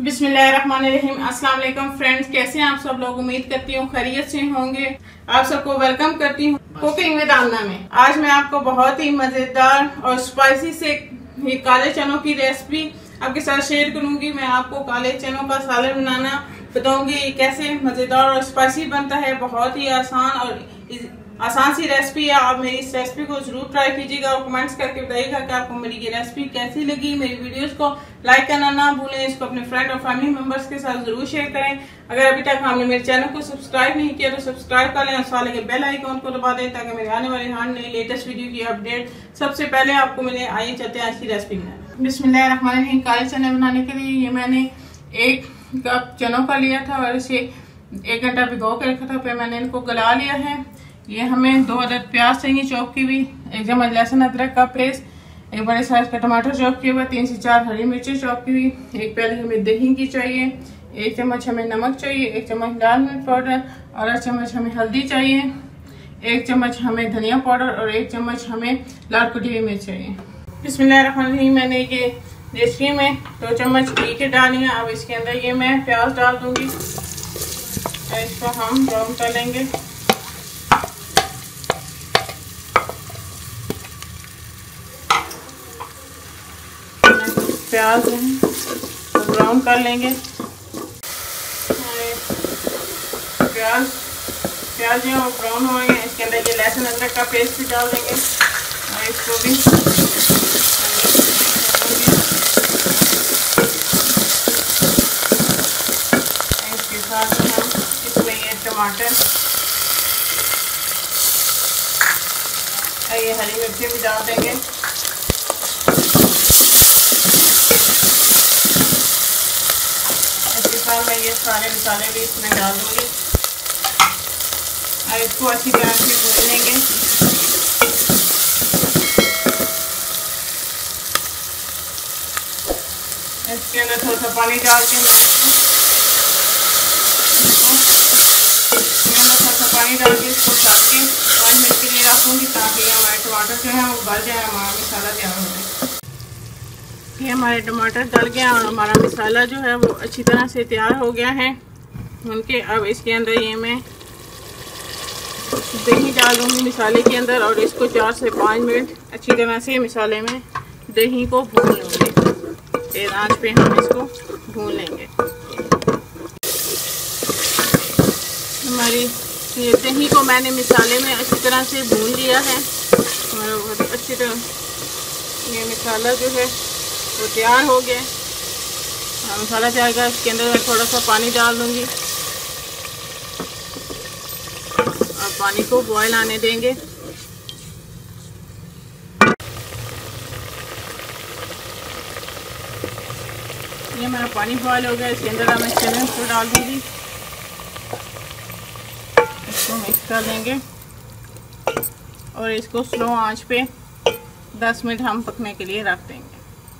बिस्मिल्लाहिर्रहमानिर्रहीम। अस्सलाम वालेकुम फ्रेंड्स, कैसे हैं आप सब लोग। उम्मीद करती हूँ खैरियत से होंगे। आप सबको वेलकम करती हूँ कुकिंग विद आमना में। आज मैं आपको बहुत ही मजेदार और स्पाइसी से काले चनों की रेसिपी आपके साथ शेयर करूंगी। मैं आपको काले चनों का सालन बनाना बताऊंगी, ये कैसे मजेदार और स्पाइसी बनता है। बहुत ही आसान सी रेसिपी है। आप मेरी इस रेसिपी को जरूर ट्राई कीजिएगा और कमेंट्स करके बताइएगा कि आपको मेरी ये रेसिपी कैसी लगी। मेरी वीडियोस को लाइक करना ना भूलें, इसको अपने फ्रेंड और फैमिली मेंबर्स के साथ जरूर शेयर करें। अगर अभी तक आपने मेरे चैनल को सब्सक्राइब नहीं किया तो सब्सक्राइब कर लें और साथ के बेल आइकॉन को दबा दें ताकि मेरे आने वाली हर नई लेटेस्ट वीडियो की अपडेट सबसे पहले आपको मिले। आइए चलते हैं आज की रेसिपी में। बिस्मिल्लाहिर्रहमानिर्रहीम। काले चने बनाने के लिए ये मैंने 1 कप चनों का लिया था और इसे 1 घंटा भिगो के रखा था। फिर मैंने इनको गला लिया है। ये हमें 2 अदद प्याज चाहिए चॉप की हुई, 1 चम्मच लहसुन अदरक का पेस्ट, 1 बड़े साइज का टमाटर चॉप किया हुआ, 3 से 4 हरी मिर्ची चॉप की हुई, 1 प्याली हमें दही की चाहिए, 1 चम्मच हमें नमक चाहिए, 1 चम्मच लाल मिर्च पाउडर और 8 चम्मच हमें हल्दी चाहिए, 1 चम्मच हमें धनिया पाउडर और 1 चम्मच हमें लाल कुटी हुई मिर्च चाहिए। बिस्मिल्लाहिर्रहमानिर्रहीम। मैंने ये रेसिपी में 2 चम्मच घी के डाली है। अब इसके अंदर ये मैं प्याज डाल दूंगी और इसको हम ब्राउन कर लेंगे। प्याज ब्राउन कर लेंगे। प्याज जो है वो ब्राउन हो गए। इसके अंदर ये लहसुन अदरक का पेस्ट भी डाल देंगे और इसको भी इसके साथ हम इसमें ये टमाटर और ये हरी मिर्ची भी डाल देंगे। मैं ये सारे मसाले भी इसमें डाल दूंगी और इसको अच्छी तरह से भून लेंगे। इसके अंदर थोड़ा सा पानी डाल के मैं इसको ढक के 5 मिनट के लिए रखूँगी ताकि हमारे टमाटर जो है वो गल जाए, हमारा मसाला तैयार हो जाए। ये हमारे टमाटर गल गया और हमारा मसाला जो है वो अच्छी तरह से तैयार हो गया है उनके। अब इसके अंदर ये मैं दही डाल दूँगी मसाले के अंदर और इसको 4 से 5 मिनट अच्छी तरह से मसाले में दही को भून लूँगी। तेज आंच पे हम इसको भून लेंगे। हमारी ये दही को मैंने मसाले में अच्छी तरह से भून लिया है। हमारा बहुत अच्छी तरह ये मसाला जो है वो तैयार हो गया। मसाला तैयार गया। इसके अंदर मैं थोड़ा सा पानी डाल दूंगी और पानी को बॉयल आने देंगे। ये मेरा पानी बॉयल हो गया। इसके अंदर मैं चने को डाल दूंगी, इसको मिक्स कर लेंगे और इसको स्लो आंच पे 10 मिनट हम पकने के लिए रख देंगे।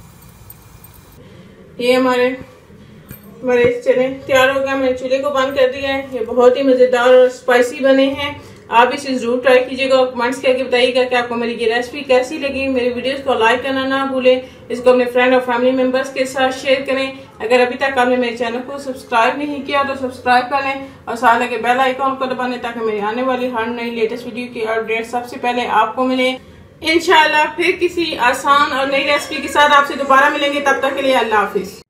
ये हमारे चने तैयार हो गया। मैंने चूल्हे को बंद कर दिया है। ये बहुत ही मज़ेदार और स्पाइसी बने हैं। आप इसे जरूर ट्राई कीजिएगा और कमेंट्स करके बताइएगा कि आपको मेरी ये रेसिपी कैसी लगी। मेरी वीडियोस को लाइक करना ना भूलें, इसको अपने फ्रेंड और फैमिली मेंबर्स के साथ शेयर करें। अगर अभी तक आपने मेरे चैनल को सब्सक्राइब नहीं किया तो सब्सक्राइब कर लें और साथ लगे बेल आइकॉन को दबा दें ताकि मेरी आने वाली हर नई लेटेस्ट वीडियो की अपडेट सबसे पहले आपको मिले। इंशाल्लाह फिर किसी आसान और नई रेसिपी के साथ आपसे दोबारा मिलेंगे। तब तक के लिए अल्लाह हाफिज।